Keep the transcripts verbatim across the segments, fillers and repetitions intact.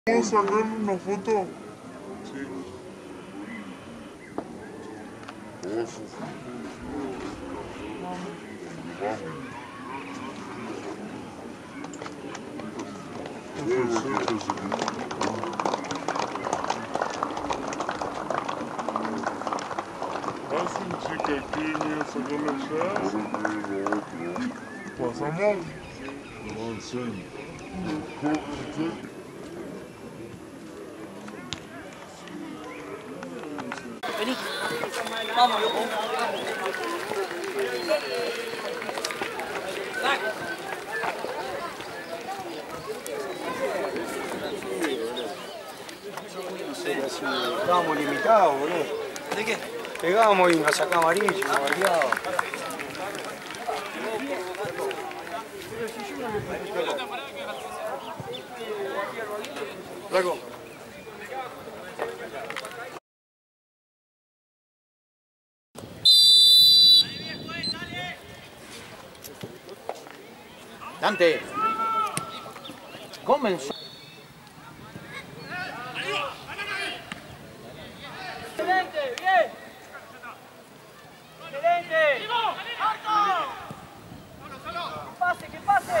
¿Puedo sacar una foto? Sí. Ojo. Pasen, chica, ¿quieren sacar las llaves? ¿Pasamos? No, sí. Vení. Vamos, loco. No sé, así estábamos limitados, boludo. ¿De qué? Pegábamos y nos sacaba amarillo, nos variaba. Flaco. Dante. Comenzó. ¡Excelente! ¡Bien! ¡Excelente! ¡Marco! ¡Que pase, que pase!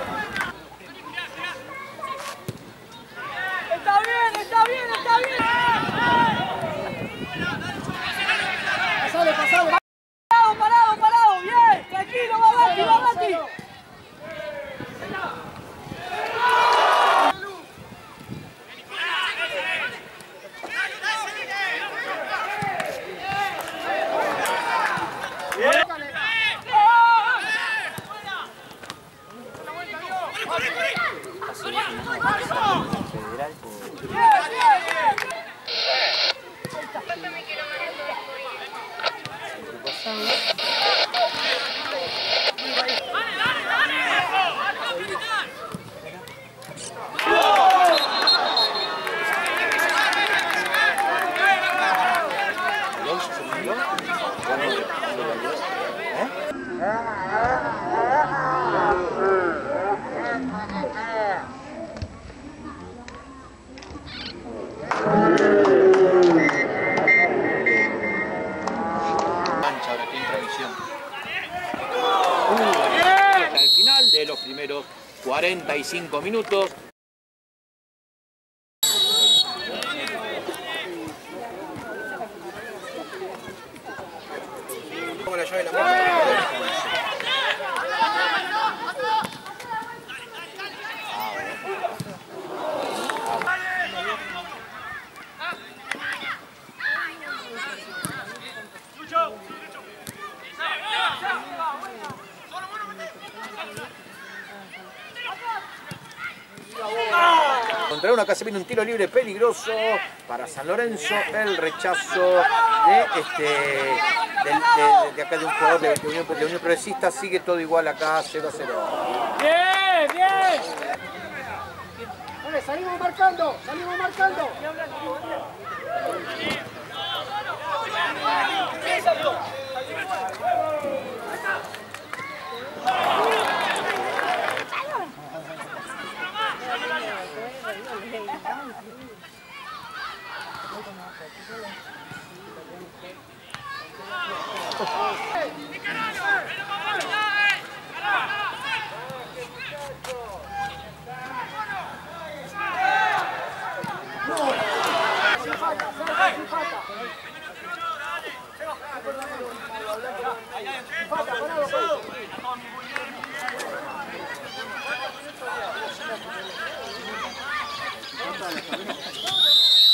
¡Está bien, está bien, está bien! ¡Pasale, pasale! ¡Parado, parado, parado! ¡Bien! ¡Tranquilo, va Bati, va Bati! Al final de los primeros cuarenta y cinco minutos. Como la llave de la puerta. Contrario, acá se viene un tiro libre peligroso para San Lorenzo. El rechazo de este de, de, de acá de un jugador de, de, Unión, de Unión Progresista. Sigue todo igual acá, cero a cero. ¡Bien, bien! Vale, salimos marcando, salimos marcando. ¿Quién salió?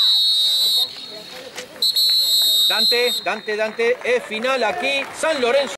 Dante, Dante, Dante, es final aquí, San Lorenzo.